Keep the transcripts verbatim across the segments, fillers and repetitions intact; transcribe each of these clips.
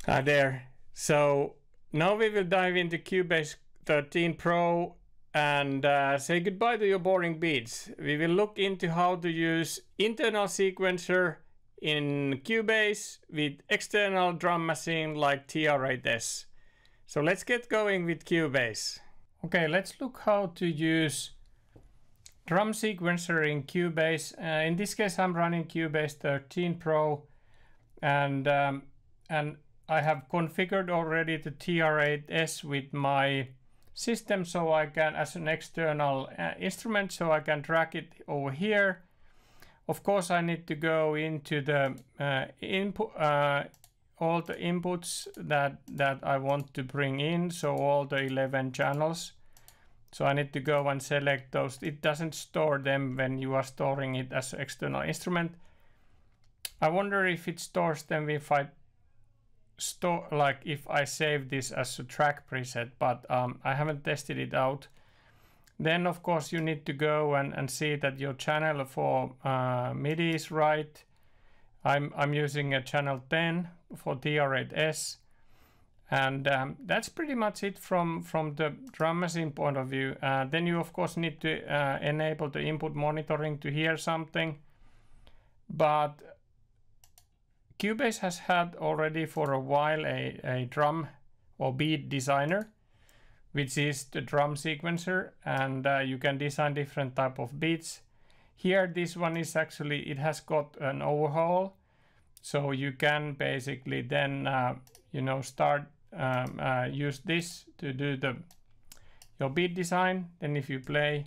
Hi there. So now we will dive into Cubase thirteen Pro and uh, say goodbye to your boring beats. We will look into how to use internal sequencer in Cubase with external drum machine like T R eight S. So let's get going with Cubase. Okay, let's look how to use drum sequencer in Cubase. Uh, in this case, I'm running Cubase thirteen Pro, and um, and I have configured already the T R eight S with my system, so I can, as an external uh, instrument, so I can drag it over here. Of course, I need to go into the uh, input, uh, all the inputs that that I want to bring in, so all the eleven channels. So I need to go and select those. It doesn't store them when you are storing it as an external instrument. I wonder if it stores them if I store, like if I save this as a track preset, but um, I haven't tested it out. Then of course you need to go and, and see that your channel for uh, MIDI is right. I'm, I'm using a channel ten for T R eight S. And um, that's pretty much it from, from the drum machine point of view. Uh, then you of course need to uh, enable the input monitoring to hear something. But Cubase has had already for a while a, a drum or beat designer, which is the drum sequencer, and uh, you can design different type of beats. Here this one is actually, it has got an overhaul, so you can basically then uh, you know start um, uh, use this to do the your beat design. Then if you play,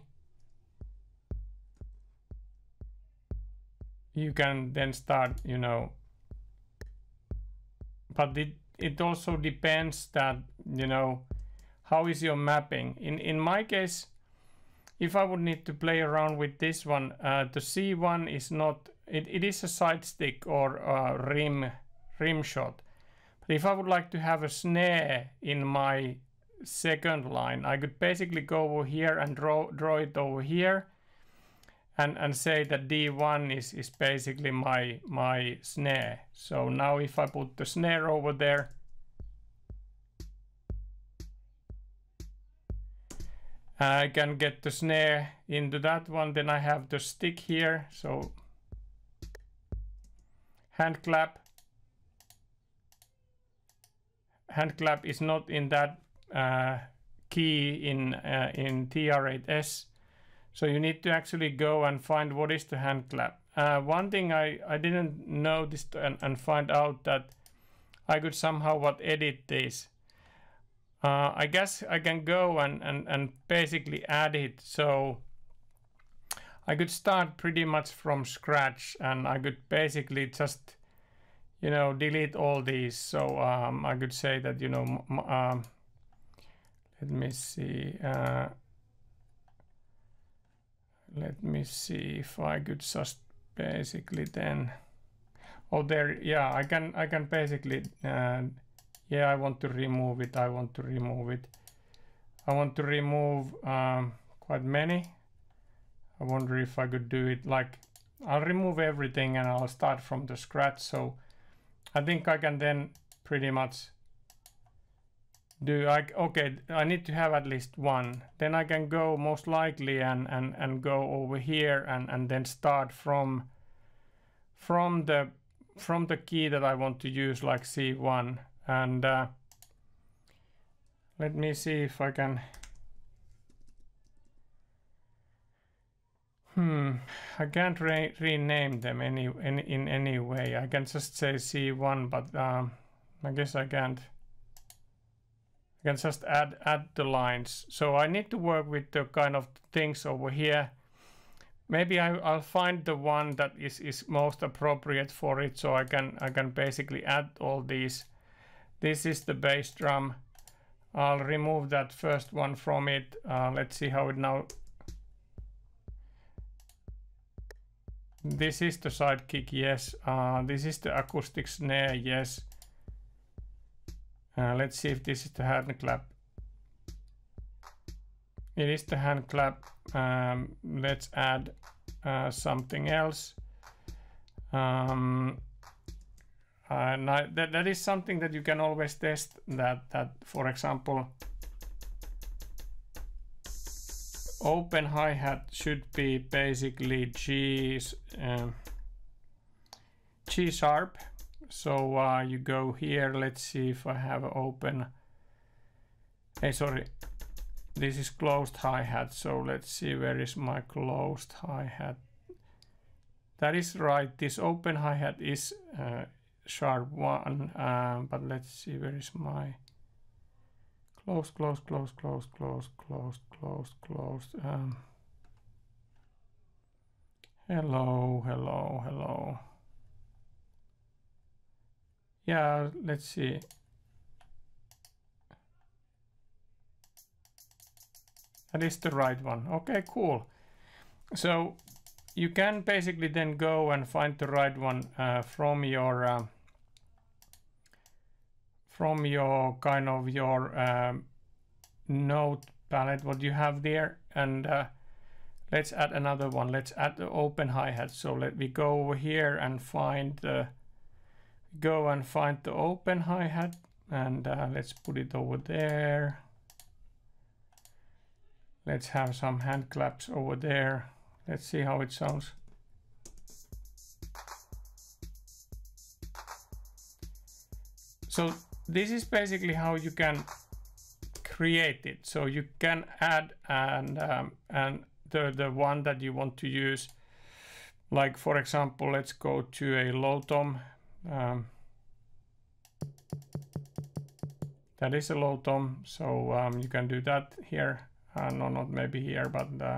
you can then start, you know, but it, it also depends that, you know, how is your mapping. In, in my case, if I would need to play around with this one, uh, the C one is not, it, it is a side stick or a rim, rim shot. But if I would like to have a snare in my second line, I could basically go over here and draw, draw it over here. And, and say that D one is, is basically my, my snare. So now if I put the snare over there, I can get the snare into that one. Then I have the stick here. So hand clap. Hand clap is not in that uh, key in, uh, in T R eight S. So you need to actually go and find what is the hand clap. Uh, one thing I, I didn't notice and, and find out that I could somehow what edit this. Uh, I guess I can go and, and, and basically add it. So I could start pretty much from scratch, and I could basically just, you know, delete all these. So um, I could say that, you know, um, let me see. Uh, Let me see if I could just basically then, oh there, yeah, I can I can basically, uh, yeah, I want to remove it. I want to remove it. I want to remove um, quite many. I wonder if I could do it like, I'll remove everything and I'll start from the scratch. So I think I can then pretty much do I, okay, I need to have at least one. Then I can go most likely and, and, and go over here and, and then start from from the from the key that I want to use, like C one. And uh, let me see if I can. Hmm, I can't re rename them any, any in any way. I can just say C one, but um, I guess I can't. I can just add add the lines. So I need to work with the kind of things over here. Maybe I, I'll find the one that is, is most appropriate for it, so I can I can basically add all these. This is the bass drum. I'll remove that first one from it. Uh, let's see how it now. This is the sidekick, yes. Uh, this is the acoustic snare, yes. Uh, let's see if this is the hand clap. It is the hand clap. Um, let's add uh, something else. Um, and I, that, that is something that you can always test, that, that for example, open hi-hat should be basically G, um, G sharp. So uh, you go here, let's see if I have open, hey sorry, this is closed hi-hat, so let's see where is my closed hi-hat. That is right, this open hi-hat is uh, sharp one, um, but let's see where is my close, close, close, close, close, close, close, close. Um, hello, hello, hello. Yeah, let's see. That is the right one. Okay, cool. So you can basically then go and find the right one uh, from your uh, from your kind of your um, note palette, what you have there, and uh, let's add another one. Let's add the open hi-hat. So let me go over here and find the go and find the open hi-hat, and uh, let's put it over there. Let's have some hand claps over there. Let's see how it sounds. So this is basically how you can create it. So you can add and um, and the the one that you want to use. Like for example, let's go to a low tom. Um, that is a low tom, so um, you can do that here. Uh, no, not maybe here, but uh,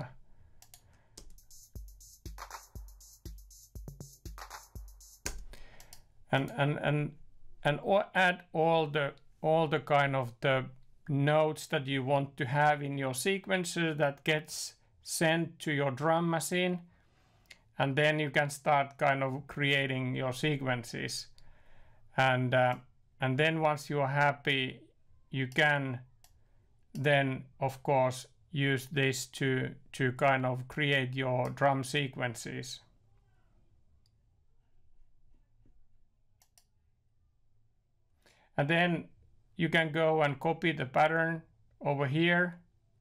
and and and and add all the all the kind of the notes that you want to have in your sequencer that gets sent to your drum machine, and then you can start kind of creating your sequences, and uh, and then once you are happy, you can then of course use this to to kind of create your drum sequences. And then you can go and copy the pattern over here,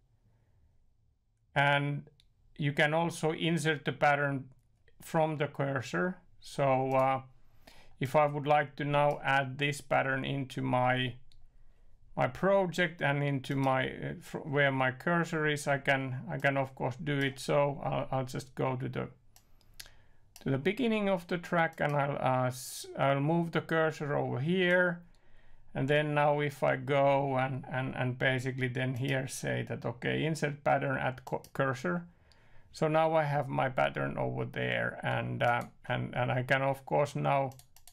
and you can also insert the pattern from the cursor. So uh, if I would like to now add this pattern into my my project and into my uh, where my cursor is, I can I can of course do it. So I'll, I'll just go to the to the beginning of the track, and I'll uh, I'll move the cursor over here. And then now if I go and, and, and basically then here say that, okay, insert pattern at cursor. So now I have my pattern over there, and, uh, and, and I can of course now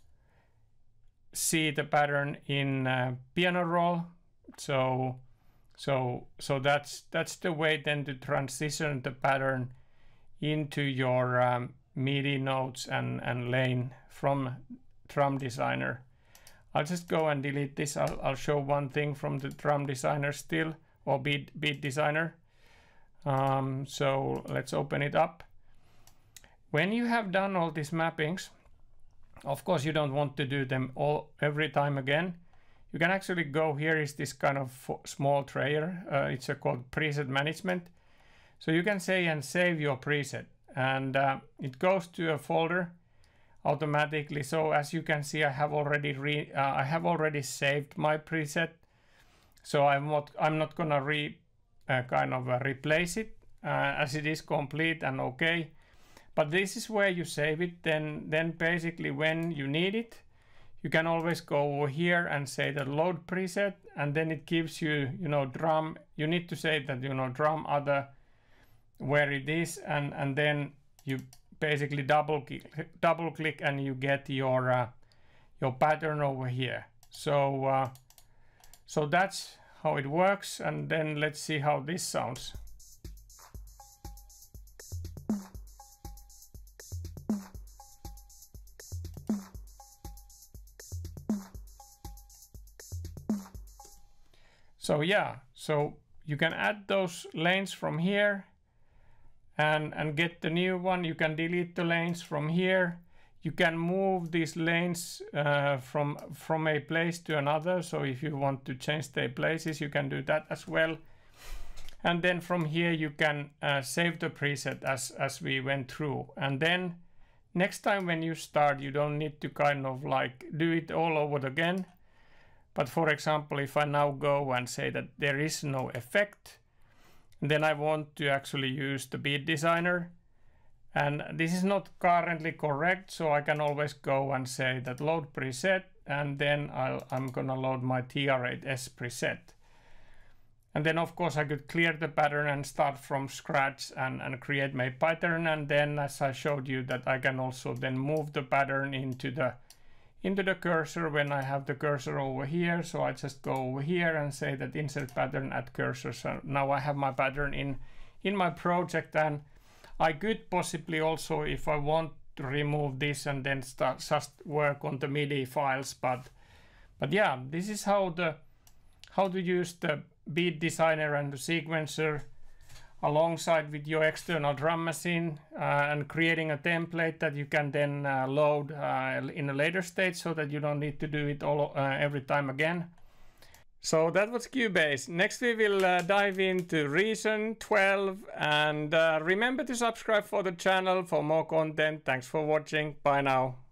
see the pattern in uh, piano roll. So, so, so that's, that's the way then to transition the pattern into your um, MIDI notes and, and lane from Drum Designer. I'll just go and delete this. I'll, I'll show one thing from the Drum Designer still, or Beat, beat Designer. Um, so let's open it up. When you have done all these mappings, of course you don't want to do them all every time again. You can actually go, here is this kind of small trayer. Uh, it's a called preset management. So you can say and save your preset, and uh, it goes to a folder automatically. So as you can see, I have already re uh, I have already saved my preset, so I'm not I'm not gonna re uh, kind of uh, replace it uh, as it is complete and okay. But this is where you save it. Then then basically when you need it, you can always go over here and say the load preset, and then it gives you you know drum. You need to say that you know drum other where it is, and and then you basically double click, double click and you get your uh, your pattern over here. So uh, so that's how it works, and then let's see how this sounds. So yeah, so you can add those lanes from here and and get the new one. You can delete the lanes from here. You can move these lanes uh, from, from a place to another. So if you want to change their places, you can do that as well. And then from here you can uh, save the preset as, as we went through. And then next time when you start, you don't need to kind of like do it all over again. But for example, if I now go and say that there is no effect, then I want to actually use the beat designer. And this is not currently correct, so I can always go and say that load preset, and then I'll, I'm gonna load my T R eight S preset. And then of course I could clear the pattern and start from scratch and, and create my pattern. And then as I showed you that I can also then move the pattern into the into the cursor when I have the cursor over here. So I just go over here and say that insert pattern at cursor. So now I have my pattern in, in my project, and I could possibly also, if I want to remove this and then start just work on the MIDI files. But but yeah, this is how the how to use the beat designer and the sequencer alongside with your external drum machine, uh, and creating a template that you can then uh, load uh, in a later stage, so that you don't need to do it all uh, every time again. So that was Cubase. Next we will uh, dive into Reason twelve, and uh, remember to subscribe for the channel for more content. Thanks for watching. Bye now.